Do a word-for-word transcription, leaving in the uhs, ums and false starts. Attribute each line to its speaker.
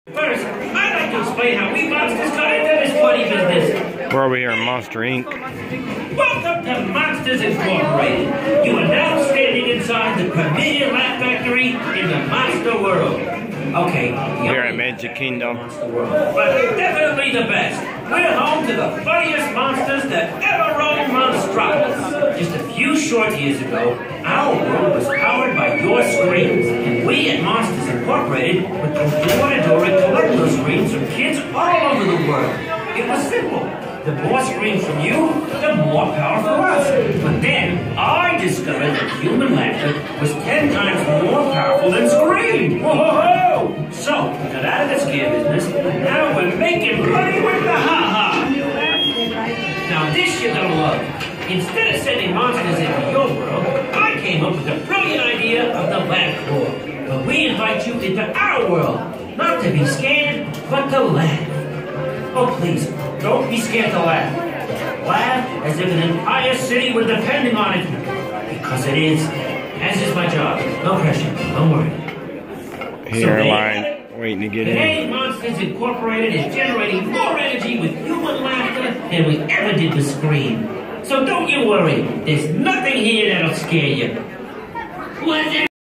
Speaker 1: First, I'd like to explain how we monsters got into this funny business.
Speaker 2: We're over here in Monster Incorporated.
Speaker 1: Welcome to Monsters Incorporated. You are now standing inside the premier laugh factory in the monster world. Okay,
Speaker 2: We're at Magic Kingdom.
Speaker 1: But definitely the best. We're home to the funniest monsters that ever roamed Monstropolis. Just a few short years ago, our world was powered by your screams, and we at Monsters Incorporated would go door to door and collect those screams from kids all over the world. It was simple. The more screams from you, the more power for us. But then, I discovered that human laughter was ten times more powerful than scream. Whoa! So, we got out of the scare business, and now we're making money with the ha-ha. Now this you're gonna love. Instead of sending monsters into your world, I came up with a brilliant idea of the Laugh Corps. But we invite you into our world, not to be scared, but to laugh. Oh, please, don't be scared to laugh. Laugh as if an entire city were depending on it. Because it is. As is my job. No pressure. Don't worry.
Speaker 2: Here in
Speaker 1: So
Speaker 2: line, waiting to get in.
Speaker 1: Today, Monsters Incorporated is generating more energy with human laughter than we ever did with scream. So don't you worry. There's nothing here that'll scare you. What